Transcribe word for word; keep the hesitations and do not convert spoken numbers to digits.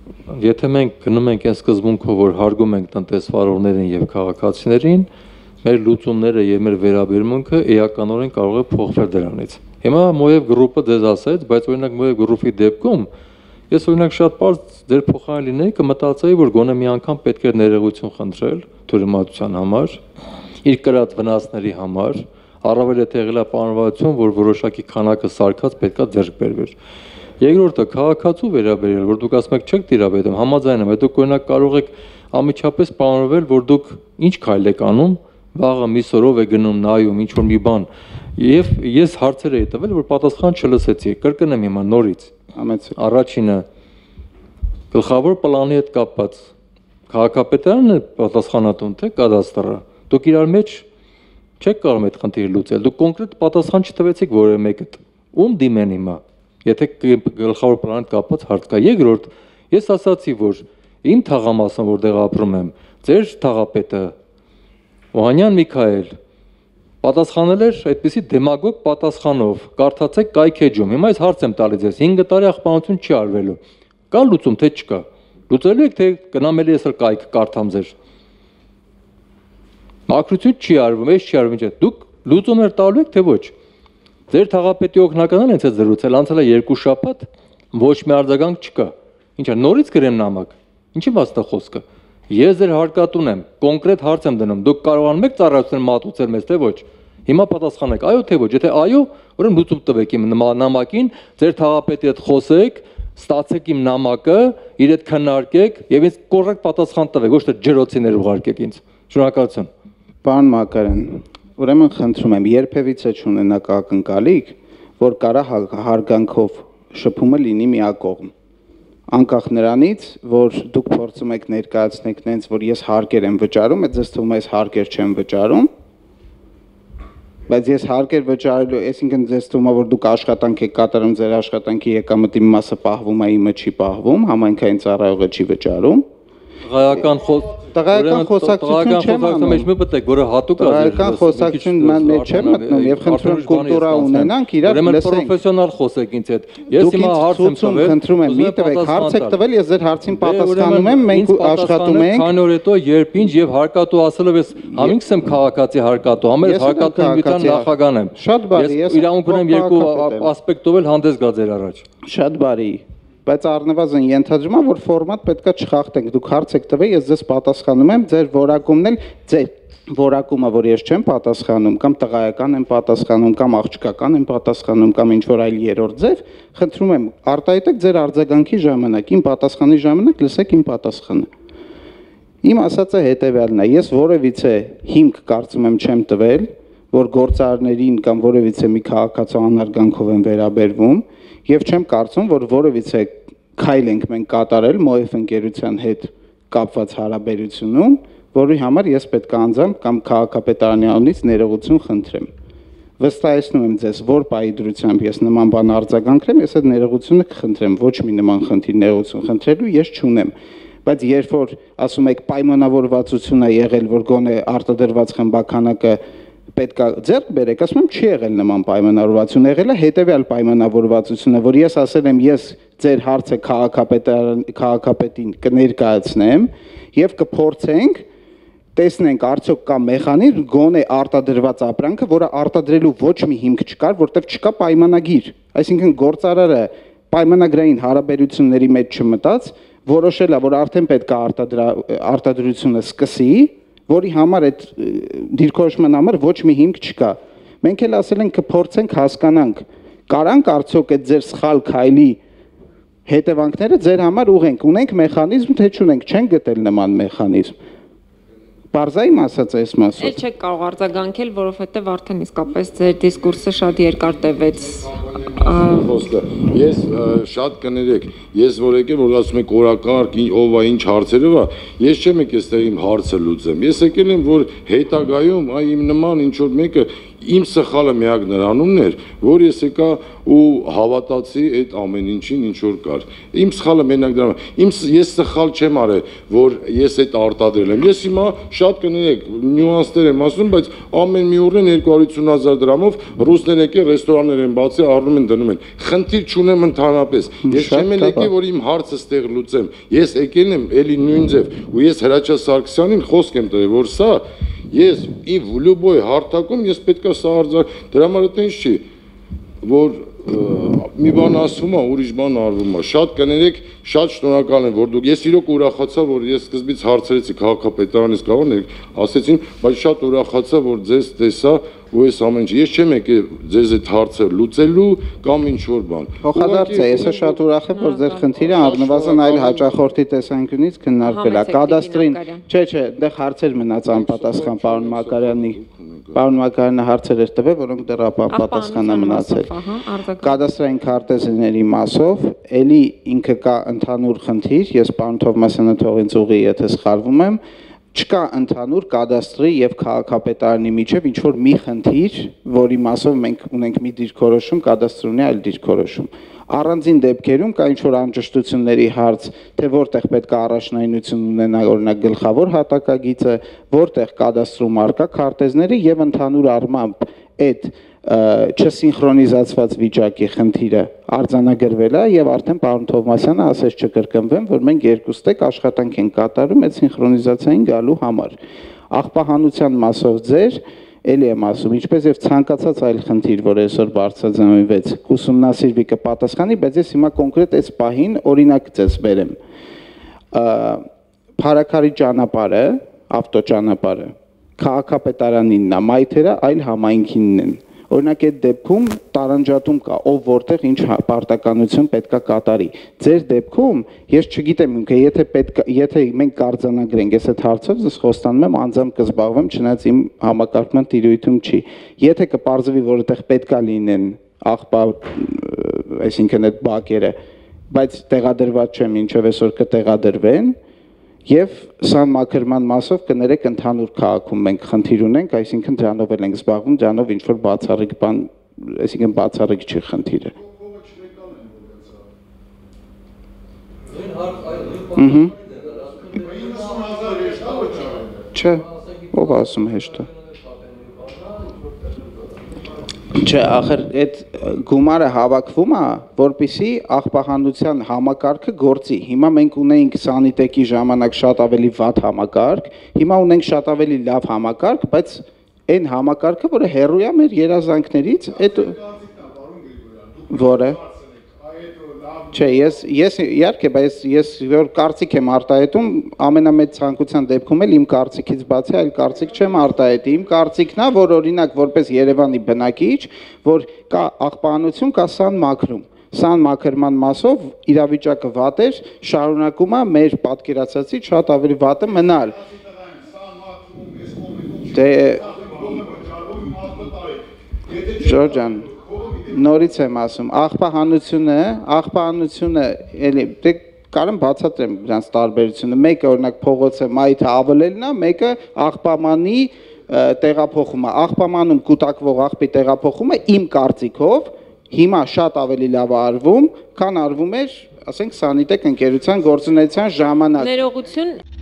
եթե մենք գնում ենք այն սկզբունքով, որ հարգում ենք տնտեսվարողներին եւ քաղաքացիներին, մեր լուծումները եւ մեր վերաբերմունքը էականորեն կարող է փոխվել դրանից։ Հիմա Մոև գրուպը դες ասեց, բայց օրինակ Մոև գրուպի դեպքում ես օրինակ շատ པարզ ձեր փոխարեն լինեի կմտածեի, որ գոնե մի անգամ պետք է ներողություն խնդրել թյուրիմացության համար, իր կրած վնասների համար, առավել եթե եղել է պայմանավորություն, որ որոշակի քանակը սարքած պետքա ձեռք բերվեր։ Երկրորդը քաղաքացու վերաբերել, որ դուք ասում եք չեք տիրապետում, համաձայն եմ, դուք օրինակ կարող եք ամիջապես պայմանավորվել, որ դուք ինչ քայլ եք անում, վաղը մի սորով է գնում նայում ինչ որ մի բան, եւ ես հարցեր էի տվել, որ պատասխան չլսեցի, կրկնեմ հիմա նորից։ Առաջինը գլխավոր պլանի հետ կապված քաղաքապետարանն է պատասխանատուն, թե կադաստրը։ Դուք իրար մեջ չեք կարող այդ խնդիրը լուծել, դուք կոնկրետ պատասխան չտվեցիք որևէ մեկը։ Ում դիմեն հիմա, եթե գլխավոր պլանի հետ կապված հարց կա։ Երկրորդ, ես ասացի, որ իմ թաղամասն, որտեղ ապրում եմ, ձեր թաղապետը Օհանյան Միքայել պատասխանել էր այդպիսի դեմագոգ պատասխանով, կարդացեք կայքեջում։ Հիմա ես հարց եմ տալիս ձեզ, հինգ տարի աղբանություն չի արվելու։ Կա լուծում, թե չկա։ Լուծելու եք, թե գնամ էլի ես էլ կայք կարդամ ձեր։ Մաքրություն չի արվում, էս չի արվում, ինչ է։ Դուք լուծումներ տալու եք, թե ոչ։ Ձեր թաղապետի օգնականն են ցած զրուցել, անցել է երկու շաբաթ, ոչ մի արձագանք չկա։ Ինչ է, նորից գրեմ նամակ։ Ինչի մասն է խոսքը։ Ես ձեր հարկատուն եմ, կոնկրետ հարց եմ դնում, դուք կարողանում եք ծառայություններ մատուցել մեզ, թե ոչ։ Հիմա պատասխանեք, այո թե ոչ, եթե այո, ուրեմն լուծում տվեք իմ նամակին, ձեր թաղապետի հետ խոսեք, ստացեք իմ նամակը, իր հետ քննարկեք եւ ինձ կոռեկտ պատասխան տվեք, ոչ թե ջրոցիներ ուղարկեք ինձ։ Շնորհակալություն։ Պարոն Մակարյան, ուրեմն խնդրում եմ, երբևիցե չունենաք ակնկալիք, որ կարա հարգանքով շփումը լինի միակողմ։ Անկախ նրանից, որ դուք փորձում եք ներկայացնեք նենց, որ ես հարկեր եմ վճարում, այդ ձեզ թվում է ես հարկեր չեմ վճարում, բայց ես հարկեր վճարելու, այսինքն ձեզ թվում է, որ դուք աշխատանք եք կատարում, ձեր աշխատանքի եկամտի մասը պահվում է, իմը չի պահվում, համայնքային ծառայողը չի վճարում։ Տղայական խոս Տղայական խոսակցություն չեմ անում։ Մեջ մտեք, որը հատուկ է։ Տղայական խոսակցություն ման մեջ չեմ մտնում եւ խնդրում եմ կուլտուրա ունենանք, իրար լսենք։ Պրոֆեսիոնալ խոսեք ինձ հետ։ Ես հիմա հարց եմ տվել, խնդրում եմ, մի տվեք, հարց եք տվել, ես ձեր հարցին պատասխանում եմ, մենք աշխատում ենք։ Քանի օր հետո երբ ինչ եւ հարկատու ասելով ես համինքս եմ քաղաքացի հարկատու, համեր հարկատու միության նախագահն եմ։ Շատ բարի, ես իրավունք ունեմ երկու ասպեկտով էլ հանդես գա ձեր առաջ։ Շատ բարի։ Բայց առնվազն ենթադրում եմ, որ ֆորմատ պետքա չխախտենք, դուք հարց եք տվել, ես ձեզ պատասխանում եմ, ձեր որակումն էլ, ձեր որակումը, որ ես չեմ պատասխանում, կամ տղայական եմ պատասխանում, կամ աղջկական եմ պատասխանում, կամ ինչ-որ այլ երրորդ ձև, խնդրում եմ, արտահայտեք ձեր արձագանքի ժամանակ, իմ պատասխանի ժամանակ լսեք իմ պատասխանը։ Իմ ասածը հետևյալն է, ես որևիցե հիմք կարծում եմ չեմ տվել, որ գործարարներին կամ որևիցե մի քաղաքացու անարգանքով են վերաբերվում, եւ չեմ կարծում, որ որևիցե քայլ ենք մենք կատարել Մոև ընկերության հետ կապված հարաբերությունում, որի համար ես պետք է անձամբ կամ քաղաքապետարանի անունից ներողություն խնդրեմ։ Վստահեցնում եմ ձեզ, որ պայդրությամբ ես նման բան արձագանքեմ, ես այդ ներողությունը կխնդրեմ, ոչ մի նման խնդիր ներողություն խնդրելու ես չունեմ։ Բայց երբ որ ասում եք պայմանավորվածություն է եղել, որ գոնե արտադրված խմբականակը պետք է ձեռք բերեք, ասում եմ չի եղել նման պայմանավորվածություն, եղել է հետևյալ պայմանավորվածությունը, որ ես ասել եմ, ես ձեր հարցը քաղաքապետին կներկայացնեմ եւ կփորձենք տեսնենք արդյոք կա մեխանիզմ գոնե արտադրված ապրանքը, որը արտադրելու ոչ մի հիմք չկար, որտեղ չկա պայմանագիր, այսինքն գործարարը պայմանագրային հարաբերությունների մեջ չմտած, որոշել է, որ արդեն պետք է արտադրությունը սկսի, որի համար այդ դիրքորոշման համար ոչ մի հիմք չկա։ Մենք էլ ասել ենք կփորձենք հասկանանք, կարանք արդյոք այդ ձեր սխալ քայլի հետևանքները ձեր համար ուղենք, ունենք մեխանիզմ, թե չունենք, չենք գտել նման մեխանիզմ։ Պարզայի ասած այս մասով։ Էլ չեք կարող արձագանքել, որովհետև արդեն իսկապես ձեր դիսկուրսը շատ երկար տևեց։ Խոսքը ես շատ կներեք, ես որ եկել որ ասում եք օրակարգ ով է ինչ հարցերով է, ես չեմ եկել այստեղ իմ հարցը լուծեմ։ Ես եկել եմ որ հետագայում այ իմ նման ինչ որ մեկը Իմ սխալը միակ նրանումն էր, որ ես եկա ու հավատացի այդ ամեն ինչին, ինչ որ կար։ Իմ սխալը մենակ դրանում։ Իմ ես սխալ չեմ արել, որ ես այդ արտադրել եմ։ Ես հիմա շատ կներեք, նյուանսներ եմ ասում, բայց ամեն մի օրն երկու հարյուր ութ հազար դրամով ռուսներ եկել ռեստորաններ են բացի, առնում են դնում են։ Խնդիր չունեմ ընդհանրապես։ Ես չեմ եկել, որ իմ հարցը ստեղ լուծեմ։ Ես եկել եմ էլի նույն ձև, ու ես Հրաչյա Սարգսյանին խոսք եմ տվել, որ սա ես իմ լուբոյ հարթակում ես պետքա սա արձակ, դրա համար դա ինչ չի, որ մի բան ասվում է, ուրիշ բան արվում է, շատ կներեք, շատ շնորհակալ եմ, որ դուք, ես իրոք ուրախացա, որ ես սկզբից հարցրեցի քաղաքապետարանից կողմն, ասեցին, բայց շատ ուրախացա, որ ձեզ տեսա ու ես ամեն ինչ, ես չեմ եկել ձեզ այդ հարցը լուծելու կամ ինչ որ բան։ Փոխադարձ է, ես շատ ուրախ եմ, որ ձեր խնդիրը առնվազն այլ հաճախորդի տեսանկյունից քննարկվել է։ Կադաստրին, չէ, չէ, այնտեղ հարցեր մնաց անպատասխան պարոն Մակարյանի, պարոն Մակարյանը հարցեր էր տվել, որոնք դեռ անպատասխան է մնացել։ Կադաստրային քարտեզների մասով, էլի ինքը կա ընդհանուր խնդիր, ես պարոն Թովմասյանը թող ինձ ուղղի, եթե սխալվում եմ, չկա ընդհանուր կադաստրի եւ քաղաքապետարանի միջև ինչ որ մի խնդիր, որի մասով մենք ունենք մի դիրքորոշում, կադաստրը ունի այլ դիրքորոշում։ Առանձին դեպքերում կա ինչ որ անճշտությունների հարց, թե որտեղ պետք է առաջնայնություն ունենա օրինակ գլխավոր հատակագիծը, որտեղ կադաստրում արկա քարտեզները եւ ընդհանուր առմամբ այդ չսինխրոնիզացված վիճակի խնդիրը արձանագրվել է եւ արդեն պարոն Թովմասյանը ասես չկրկնվեմ, որ մենք երկուստեք աշխատանք ենք կատարում այդ սինխրոնիզացիային գալու համար։ Աղբահանության մասով ձեր, էլի եմ ասում, ինչպես եւ ցանկացած այլ խնդիր, որ այսօր բարձրաձայնվեց, կուսումնասիրվի կպատասխանի, բայց ես հիմա կոնկրետ այս պահին օրինակ ձեզ բերեմ։ Փարաքարի ճանապարհը, ավտոճանապարհը քաղաքապետարանինն է, մայթերը այլ համայնքինն են։ Օրինակ այդ դեպքում տարանջատում կա, ով որտեղ ինչ պարտականություն պետքա կատարի։ Ձեր դեպքում ես չգիտեմ, եթե պետք եթե մենք կարձանագրենք, ես այդ հարցով ես խոստանում եմ անձամբ կզբաղվեմ, չնայած իմ համակարգման տիրույթում չի։ Եթե կպարզվի, որ այդտեղ պետքա լինեն աղբա, այսինքն այդ բակերը, բայց տեղադրված չեմ, ինչով այսօր կտեղադրվեն, եւ սա մակրման մասով կներեք ընդհանուր քաղաքում մենք խնդիր ունենք, այսինքն դրանով էլ ենք զբաղվում, դրանով ինչ որ բացառիկ բան, այսինքն բացառիկ չի խնդիրը։ Ահա։ Չէ, ով ասում հեշտ է։ Չէ, ախր այդ գումարը հավաքվում է, որպեսզի աղբահանության համակարգը գործի։ Հիմա մենք ունենք սանիտեկի ժամանակ շատ ավելի վատ համակարգ, հիմա ունենք շատ ավելի լավ համակարգ, բայց այն համակարգը, որը հեռու է մեր երազանքներից, այդ որը Չէ, ես ես իհարկե, բայց ես որ կարծիք եմ արտահայտում, ամենամեծ ցանկության դեպքում էլ իմ կարծիքից բացի այլ կարծիք չեմ արտահայտի։ Իմ կարծիքն է, որ օրինակ որպես Երևանի բնակիչ, որ կա աղբահանություն, կա սան մաքրում։ Սան մաքրման մասով իրավիճակը վատ էր, շարունակում է մեր պատկերացածից շատ ավելի վատը մնալ։ Դե Ժորժան Նորից եմ ասում, աղբահանությունը, աղբահանությունը, էլի, դե կարեմ բացատրեմ դրանց տարբերությունը, մեկը օրինակ փողոցը մայթը ավելելն է, մեկը աղբամանի տեղափոխումը, աղբամանում կուտակվող աղբի տեղափոխումը իմ կարծիքով հիմա շատ ավելի լավ արվում, քան արվում էր, ասենք սանիտեկ ընկերության գործունեության ժամանակ։ Ներողություն